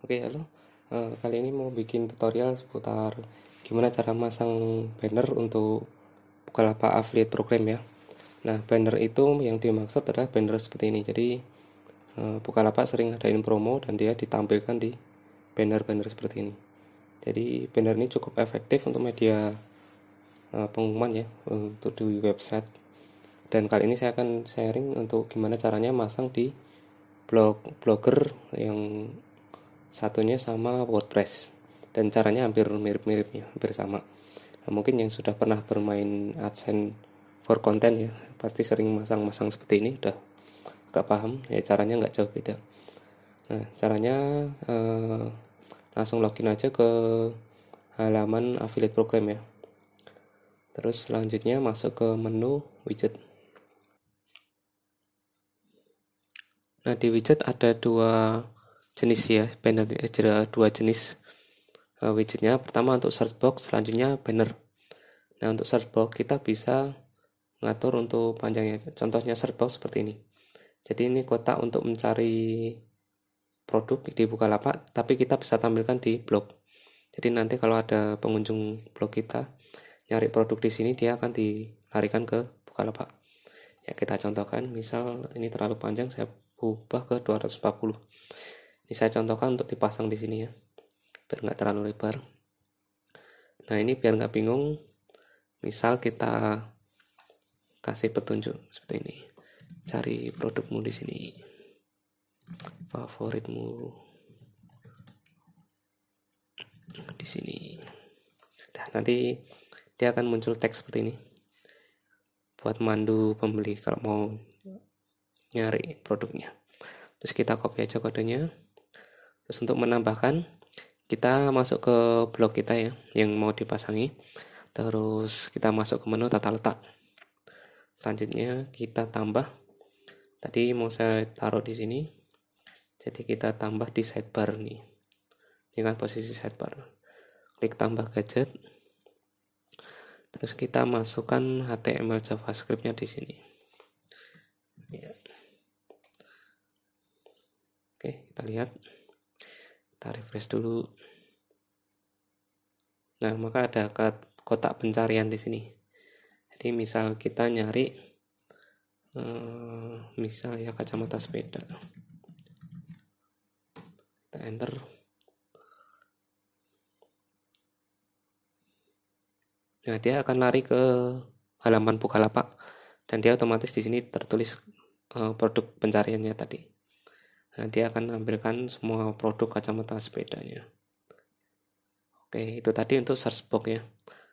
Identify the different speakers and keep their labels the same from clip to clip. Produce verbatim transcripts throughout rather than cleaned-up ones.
Speaker 1: Oke, halo. Eh, kali ini mau bikin tutorial seputar gimana cara masang banner untuk Bukalapak Affiliate Program ya. Nah, banner itu yang dimaksud adalah banner seperti ini. Jadi, eh, Bukalapak sering ngadain promo dan dia ditampilkan di banner-banner seperti ini. Jadi, banner ini cukup efektif untuk media eh, pengumuman ya, untuk di website. Dan kali ini saya akan sharing untuk gimana caranya masang di blog blogger yang satunya sama WordPress, dan caranya hampir mirip-mirip ya, hampir sama. Nah, mungkin yang sudah pernah bermain AdSense for content ya, pasti sering masang-masang seperti ini, udah gak paham ya, caranya nggak jauh beda. Nah, caranya eh, langsung login aja ke halaman affiliate program ya. Terus selanjutnya masuk ke menu widget. Nah, di widget ada dua jenis ya, banner ada dua jenis uh, widgetnya. Pertama untuk search box, selanjutnya banner. Nah, untuk search box kita bisa ngatur untuk panjangnya. Contohnya search box seperti ini. Jadi ini kotak untuk mencari produk di Bukalapak, tapi kita bisa tampilkan di blog. Jadi nanti kalau ada pengunjung blog kita nyari produk di sini, dia akan dilarikan ke Bukalapak. Ya, kita contohkan, misal ini terlalu panjang, saya ubah ke dua ratus empat puluh. Ini saya contohkan untuk dipasang di sini ya, biar nggak terlalu lebar. Nah, ini biar nggak bingung, misal kita kasih petunjuk seperti ini, cari produkmu di sini, favoritmu di sini. Nah, nanti dia akan muncul teks seperti ini buat mandu pembeli kalau mau nyari produknya. Terus kita copy aja kodenya. Terus untuk menambahkan, kita masuk ke blog kita ya, yang mau dipasangi. Terus kita masuk ke menu tata letak. Selanjutnya kita tambah. Tadi mau saya taruh di sini. Jadi kita tambah di sidebar nih. Ini kan posisi sidebar. Klik tambah gadget. Terus kita masukkan H T M L JavaScript-nya di sini. Ya. Oke, kita lihat. Kita refresh dulu. Nah, maka ada kotak pencarian di sini. Jadi misal kita nyari eh, misal ya kacamata sepeda. Kita enter. Nah, dia akan lari ke halaman Bukalapak dan dia otomatis di sini tertulis eh, produk pencariannya tadi. Nah, dia akan ambilkan semua produk kacamata sepedanya. Oke, itu tadi untuk search box ya.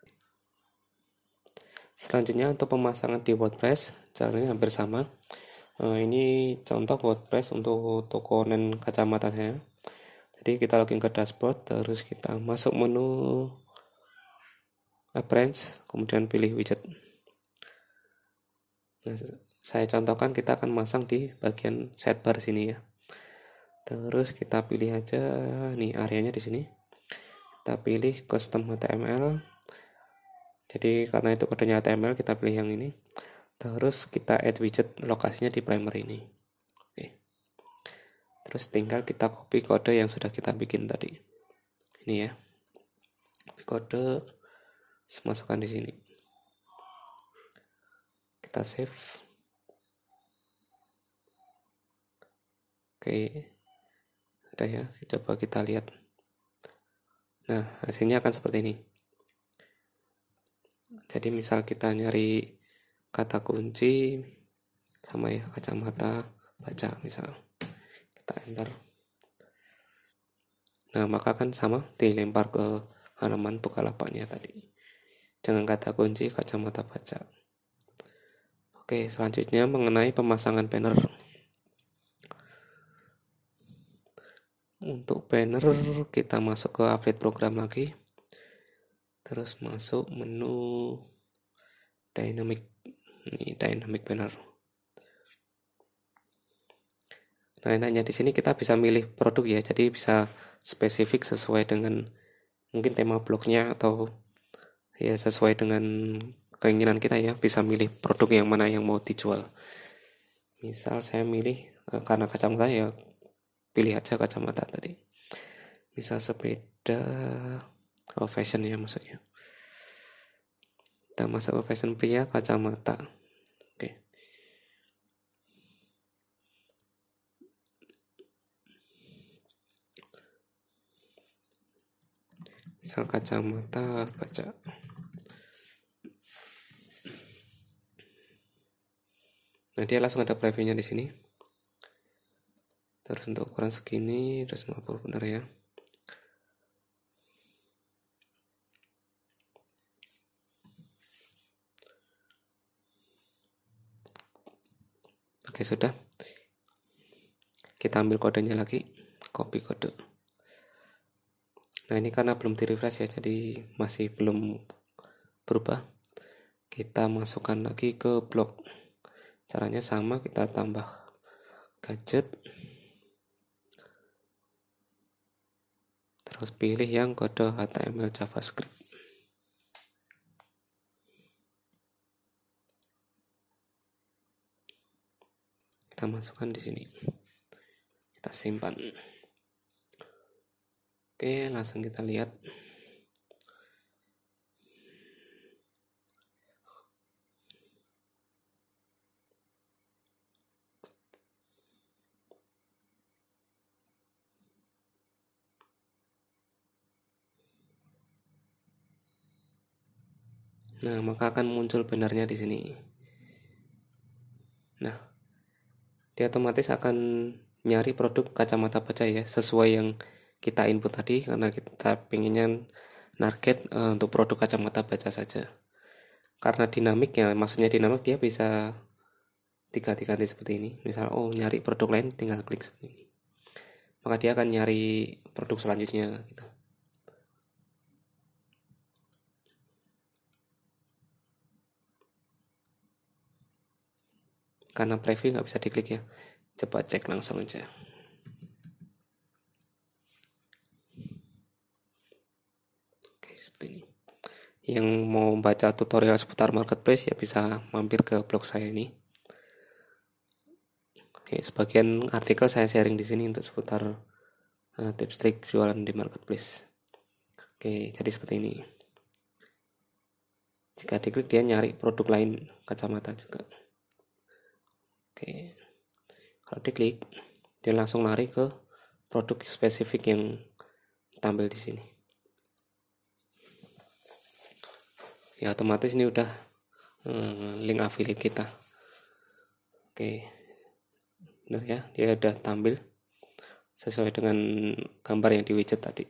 Speaker 1: Selanjutnya untuk pemasangan di WordPress, caranya hampir sama. Nah, ini contoh WordPress untuk toko online kacamata saya. Jadi kita login ke dashboard, terus kita masuk menu Appearance, kemudian pilih widget. Nah, saya contohkan kita akan masang di bagian sidebar sini ya. Terus kita pilih aja nih areanya di sini. Kita pilih custom H T M L. Jadi karena itu kodenya H T M L, kita pilih yang ini. Terus kita add widget, lokasinya di primer ini. Oke. Terus tinggal kita copy kode yang sudah kita bikin tadi. Ini ya. Copy kode, masukkan di sini. Kita save. Oke. Udah ya, coba kita lihat. Nah, hasilnya akan seperti ini. Jadi misal kita nyari kata kunci sama ya kacamata baca misal, kita enter. Nah, maka kan sama dilempar ke halaman Bukalapaknya tadi dengan kata kunci kacamata baca. Oke, selanjutnya mengenai pemasangan banner. Untuk banner kita masuk ke affiliate program lagi, terus masuk menu dynamic, ini dynamic banner. Nah, enaknya di sini kita bisa milih produk ya, jadi bisa spesifik sesuai dengan mungkin tema blognya atau ya sesuai dengan keinginan kita ya, bisa milih produk yang mana yang mau dijual. Misal saya milih karena kacamata ya pilih aja kacamata tadi. Misal sepeda, oh fashion ya maksudnya. Kita masuk ke fashion pria, kacamata. Oke. Misal kacamata baca. Nah, dia langsung ada previewnya di sini. Terus untuk ukuran segini, terus lima puluh benar ya. Oke, sudah. Kita ambil kodenya lagi, copy kode. Nah, ini karena belum di refresh ya, jadi masih belum berubah. Kita masukkan lagi ke blok. Caranya sama, kita tambah gadget. Terus pilih yang kode H T M L JavaScript. Kita masukkan di sini. Kita simpan. Oke, langsung kita lihat. Nah, maka akan muncul benarnya di sini. Nah, dia otomatis akan nyari produk kacamata baca ya, sesuai yang kita input tadi, karena kita pengennya target e, untuk produk kacamata baca saja. Karena dinamik ya, maksudnya dinamik, dia bisa diganti-ganti seperti ini. Misal, oh nyari produk lain, tinggal klik seperti ini. Maka dia akan nyari produk selanjutnya gitu. Karena preview nggak bisa diklik ya, coba cek langsung aja. Oke, seperti ini. Yang mau baca tutorial seputar marketplace ya bisa mampir ke blog saya ini. Oke, sebagian artikel saya sharing di sini untuk seputar uh, tips trik jualan di marketplace. Oke, jadi seperti ini. Jika diklik dia nyari produk lain kacamata juga. Oke, kalau diklik dia langsung lari ke produk spesifik yang tampil di sini. Ya otomatis ini udah hmm, link affiliate kita. Oke, benar ya, dia udah tampil sesuai dengan gambar yang di widget tadi.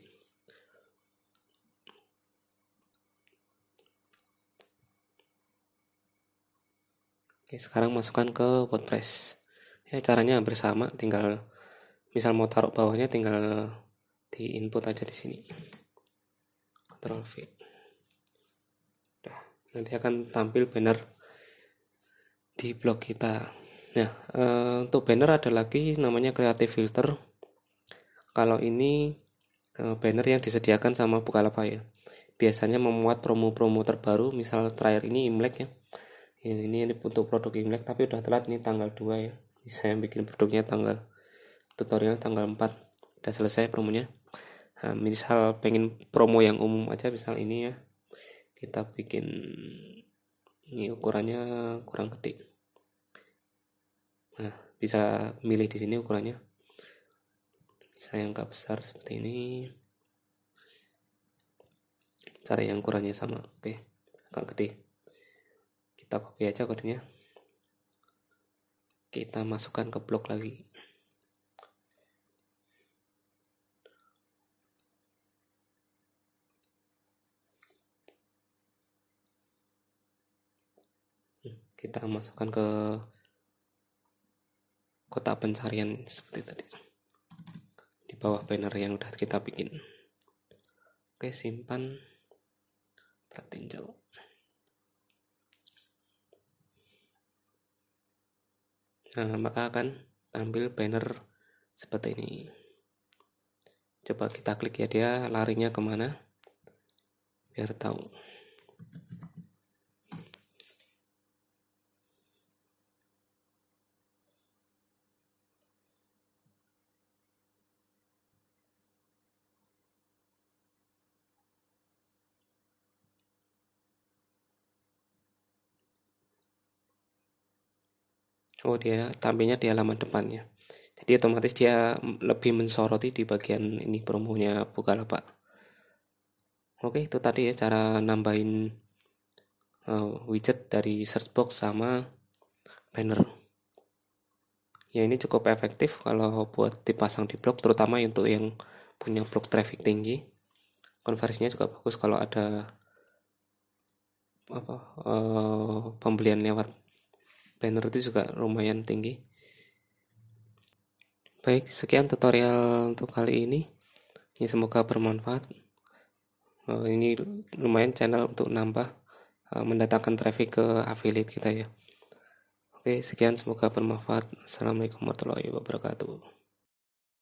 Speaker 1: Oke, sekarang masukkan ke WordPress. Ya caranya hampir sama, tinggal misal mau taruh bawahnya tinggal di input aja di sini. Ctrl V. Nah, nanti akan tampil banner di blog kita. Nah, e, untuk banner ada lagi namanya Creative Filter. Kalau ini e, banner yang disediakan sama Bukalapak ya. Biasanya memuat promo-promo terbaru, misal terakhir ini Imlek ya. Ini, ini untuk produk Imlek, tapi udah telat, ini tanggal dua ya. Saya bikin produknya tanggal tutorial tanggal empat, udah selesai promonya. Nah, misal pengen promo yang umum aja, misal ini ya, kita bikin ini ukurannya kurang gede. Nah, bisa milih di sini ukurannya. Bisa yang agak besar seperti ini. Cari yang ukurannya sama, oke, agak gede. Kita copy aja kodenya. Kita masukkan ke blog lagi. Kita masukkan ke kotak pencarian seperti tadi, di bawah banner yang udah kita bikin. Oke, simpan, tinjau. Nah, maka akan tampil banner seperti ini. Coba kita klik ya, dia larinya kemana biar tahu. Oh, dia tampilnya di halaman depannya. Jadi otomatis dia lebih mensoroti di bagian ini promonya Bukalapak. Oke, itu tadi ya cara nambahin uh, widget dari search box sama banner. Ya, ini cukup efektif kalau buat dipasang di blog, terutama untuk yang punya blog traffic tinggi. Konversinya juga bagus kalau ada apa uh, pembelian lewat banner, itu juga lumayan tinggi. Baik, sekian tutorial untuk kali ini. Ya, semoga bermanfaat. Uh, ini lumayan channel untuk nambah uh, mendatangkan traffic ke affiliate kita ya. Oke, sekian, semoga bermanfaat. Assalamualaikum warahmatullahi wabarakatuh.